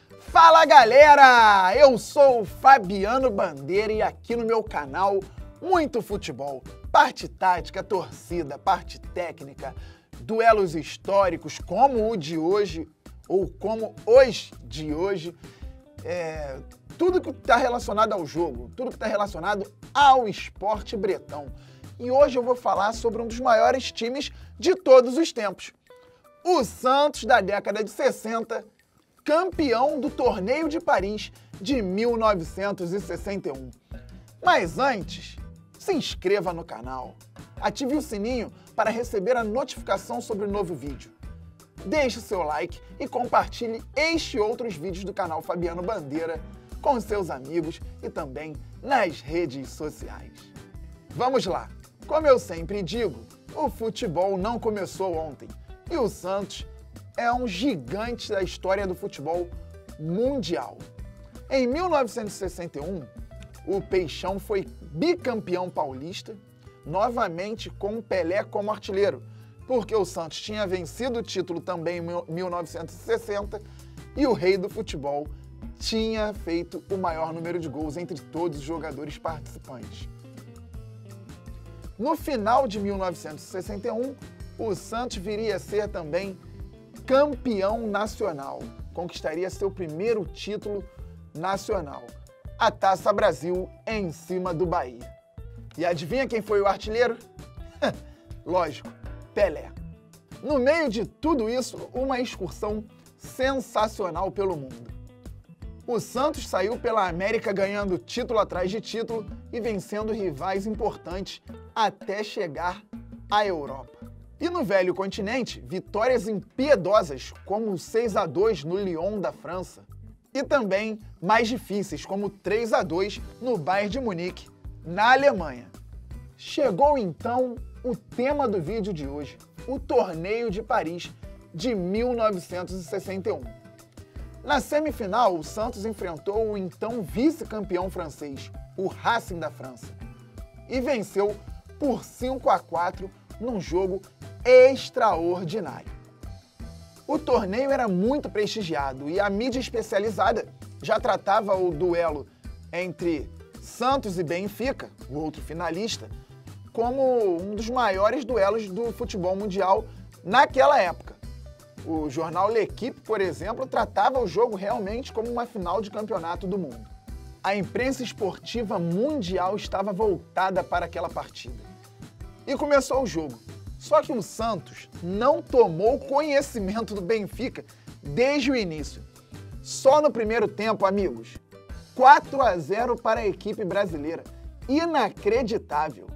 Fala galera, eu sou o Fabiano Bandeira e aqui no meu canal muito futebol, parte tática, torcida, parte técnica, duelos históricos como o de hoje ou como os de hoje, tudo que está relacionado ao jogo, tudo que está relacionado ao esporte bretão. E hoje eu vou falar sobre um dos maiores times de todos os tempos, o Santos da década de 60, campeão do Torneio de Paris de 1961. Mas antes, se inscreva no canal, ative o sininho para receber a notificação sobre o novo vídeo. Deixe seu like e compartilhe este e outros vídeos do canal Fabiano Bandeira com seus amigos e também nas redes sociais. Vamos lá! Como eu sempre digo, o futebol não começou ontem e o Santos é um gigante da história do futebol mundial. Em 1961, o Peixão foi bicampeão paulista, novamente com Pelé como artilheiro, porque o Santos tinha vencido o título também em 1960 e o rei do futebol tinha feito o maior número de gols entre todos os jogadores participantes. No final de 1961, o Santos viria a ser também campeão nacional, conquistaria seu primeiro título nacional, a Taça Brasil em cima do Bahia. E adivinha quem foi o artilheiro? Lógico, Pelé. No meio de tudo isso, uma excursão sensacional pelo mundo. O Santos saiu pela América ganhando título atrás de título e vencendo rivais importantes até chegar à Europa. E no velho continente, vitórias impiedosas como o 6-2 no Lyon da França e também mais difíceis como o 3-2 no Bayern de Munique, na Alemanha. Chegou então o tema do vídeo de hoje, o Torneio de Paris de 1961. Na semifinal, o Santos enfrentou o então vice-campeão francês, o Racing da França, e venceu por 5-4 num jogo extraordinário. O torneio era muito prestigiado e a mídia especializada já tratava o duelo entre Santos e Benfica, o outro finalista, como um dos maiores duelos do futebol mundial naquela época. O jornal L'Équipe, por exemplo, tratava o jogo realmente como uma final de campeonato do mundo. A imprensa esportiva mundial estava voltada para aquela partida. E começou o jogo. Só que o Santos não tomou conhecimento do Benfica desde o início. Só no primeiro tempo, amigos, 4-0 para a equipe brasileira. Inacreditável.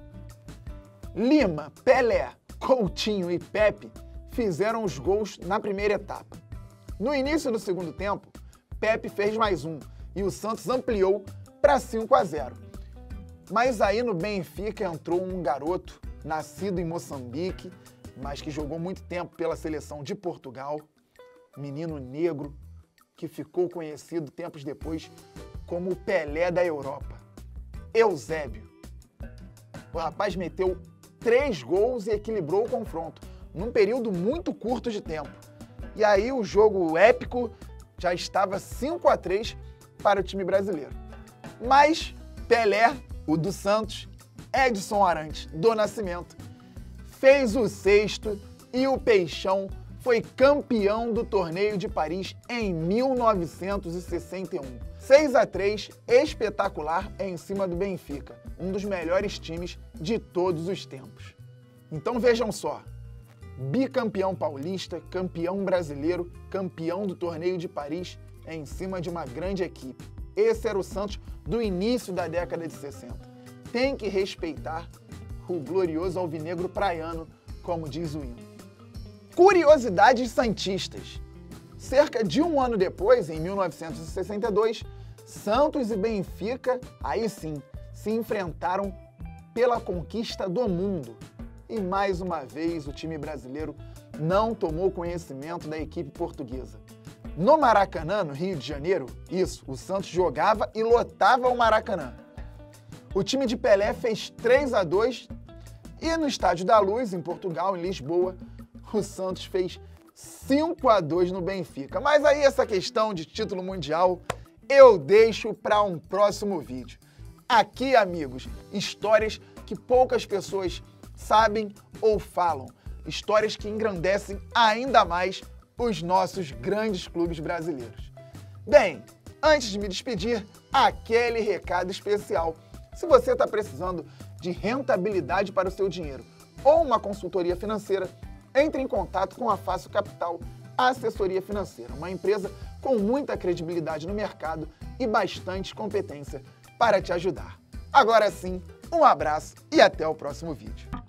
Lima, Pelé, Coutinho e Pepe fizeram os gols na primeira etapa. No início do segundo tempo, Pepe fez mais um e o Santos ampliou para 5-0. Mas aí no Benfica entrou um garoto nascido em Moçambique, mas que jogou muito tempo pela seleção de Portugal, menino negro, que ficou conhecido tempos depois como o Pelé da Europa, Eusébio. O rapaz meteu 3 gols e equilibrou o confronto, num período muito curto de tempo. E aí o jogo épico já estava 5-3 para o time brasileiro. Mas Pelé, o do Santos, Edson Arantes, do Nascimento, fez o 6º e o Peixão foi campeão do Torneio de Paris em 1961. 6-3, espetacular em cima do Benfica, um dos melhores times de todos os tempos. Então vejam só, bicampeão paulista, campeão brasileiro, campeão do Torneio de Paris em cima de uma grande equipe. Esse era o Santos do início da década de 60. Tem que respeitar o glorioso alvinegro praiano, como diz o hino. Curiosidades santistas. Cerca de um ano depois, em 1962, Santos e Benfica, aí sim, se enfrentaram pela conquista do mundo. E mais uma vez o time brasileiro não tomou conhecimento da equipe portuguesa. No Maracanã, no Rio de Janeiro, o Santos jogava e lotava o Maracanã. O time de Pelé fez 3-2 e no Estádio da Luz, em Portugal, em Lisboa, o Santos fez 5-2 no Benfica. Mas aí essa questão de título mundial eu deixo para um próximo vídeo. Aqui, amigos, histórias que poucas pessoas sabem ou falam. Histórias que engrandecem ainda mais os nossos grandes clubes brasileiros. Bem, antes de me despedir, aquele recado especial. Se você está precisando de rentabilidade para o seu dinheiro ou uma consultoria financeira, entre em contato com a Fácil Capital Assessoria Financeira, uma empresa com muita credibilidade no mercado e bastante competência para te ajudar. Agora sim, um abraço e até o próximo vídeo.